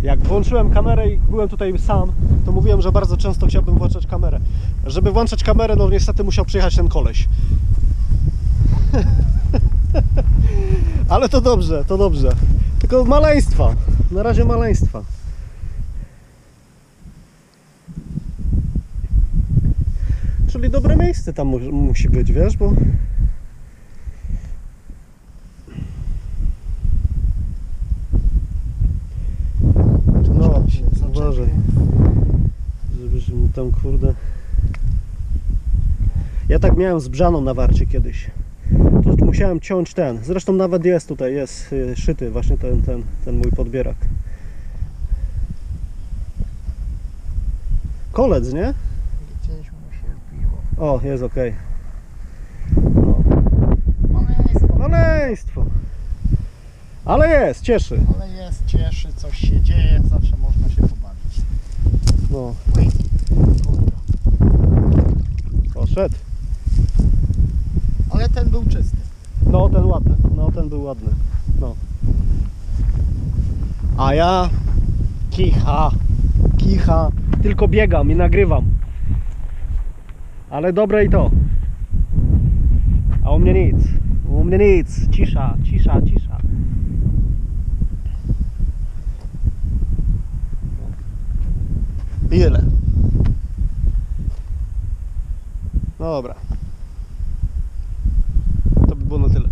Jak włączyłem kamerę i byłem tutaj sam, to mówiłem, że bardzo często chciałbym włączać kamerę. Żeby włączać kamerę, no niestety musiał przyjechać ten koleś. Ale to dobrze, to dobrze. Tylko maleństwa. Na razie maleństwa. Czyli dobre miejsce tam musi być, wiesz, bo... No, uważaj. Żebyś mi tam, kurde... Ja tak miałem z Brzaną na warcie kiedyś. To musiałem ciąć ten. Zresztą nawet jest tutaj, jest szyty właśnie ten mój podbierak. Kolec, nie? Gdzieś mu się wbiło. O, jest ok. Maleństwo. Maleństwo. Ale jest, cieszy. Ale jest, cieszy, coś się dzieje, zawsze można się pobawić. No, Ui, kurde. poszedł. Ale ten był czysty. No, ten ładny. No, ten był ładny. No. A ja... Kicha. Tylko biegam i nagrywam. Ale dobre i to. A u mnie nic. U mnie nic. Cisza. I tyle. No dobra. To by było na tyle.